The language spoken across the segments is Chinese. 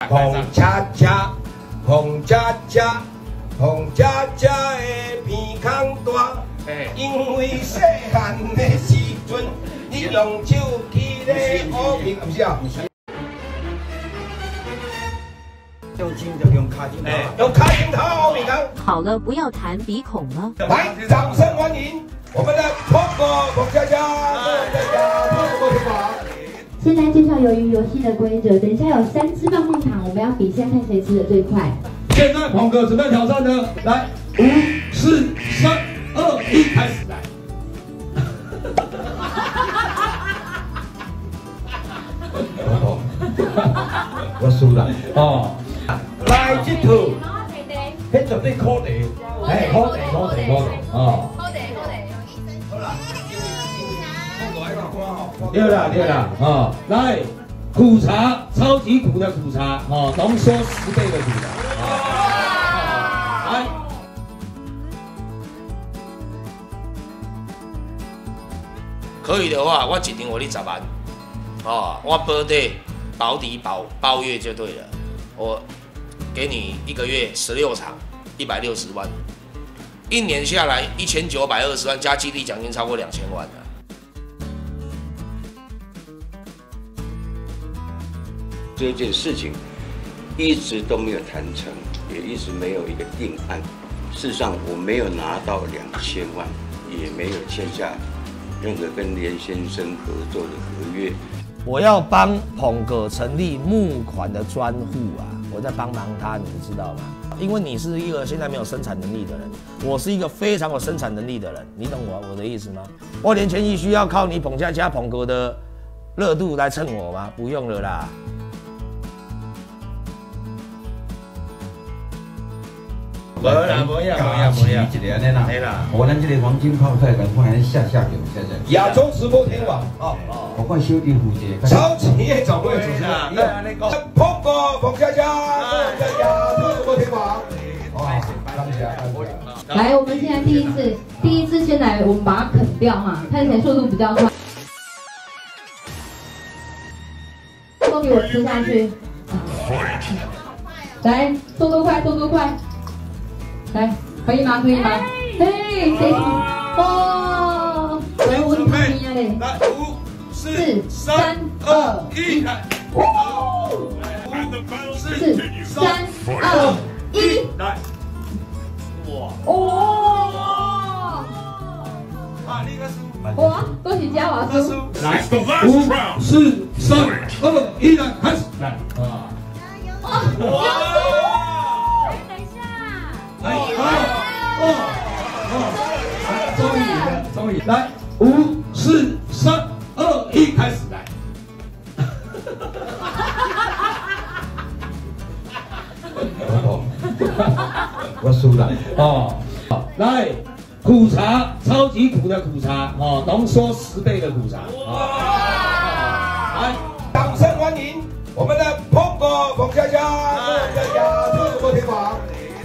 红恰恰，红恰恰，红恰恰的鼻孔大，因为细汉的时阵，你用手去咧乌面，不是啊？用筋就用卡筋头，用卡筋头乌面头。 好了，不要弹鼻孔了。 来，掌声欢迎我们的碰哥彭佳佳，碰哥王。 先来介绍鱿鱼游戏的规则。等一下有3支棒棒糖，我们要比赛看谁吃的最快。 现在鹏哥准备挑战呢，来，5、4、3、2、1，开始来。 我输了哦， 来这套，迄绝对考题，哎，考题哦。 对了，哦，来，苦茶，超级苦的苦茶，哦，浓缩10倍的苦茶，来， 可以的话，我一定给你10万，哦，我保底包月就对了，我给你1个月16场，160万，1年下来1920万，加激励奖金超过2000万了。 这件事情一直都没有谈成，也一直没有一个定案。事实上，我没有拿到2000万，也没有签下任何跟连先生合作的合约。 我要帮鹏哥成立募款的专户啊！我在帮忙他，你知道吗？因为你是一个现在没有生产能力的人，我是一个非常有生产能力的人，你懂我的意思吗？我连前一需要靠你彭佳佳鹏哥的热度来蹭我吗？不用了啦。 无啦，一个安尼啦，我咱这个黄金泡菜，赶快来下叫。亚洲直播天王哦，我看小弟负责。超企业总会主持人，碰哥彭佳佳，亚洲直播天王。 来，我们现在第一次先来，我们把它啃掉哈，看谁速度比较快。都给我吃下去。来，速度快。 来，可以吗？嘿，谁？哦，来，我准备嘞。 来，5、4、3、2、1，来。 4、3、2、1， 来。 哇！ 啊，你个输。 哇，恭喜嘉华输。 来，5、4、3、2、1，来，开始，来啊！ 哇！ 终于来，5、4、3、2、1，开始来。 我输了哦，来，苦茶，超级苦的苦茶，哦，浓缩10倍的苦茶。来， 掌声欢迎我们的碰哥彭佳佳，亚洲直播天王。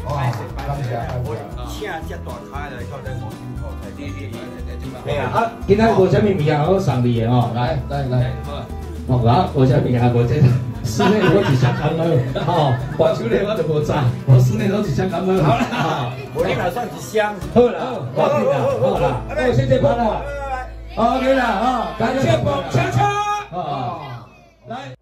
请这大咖来到咱黄金泡菜，对啊， 今天无啥物物件好送你的哦，来，哦，无啥物件无这室内我一箱感冒，哦，外手内我就无知，我室内都一箱感冒。好啦， 我你打算一箱。 好啦，好啦，我现在跑了，OK 啦，哦， 感谢彭佳佳， 来。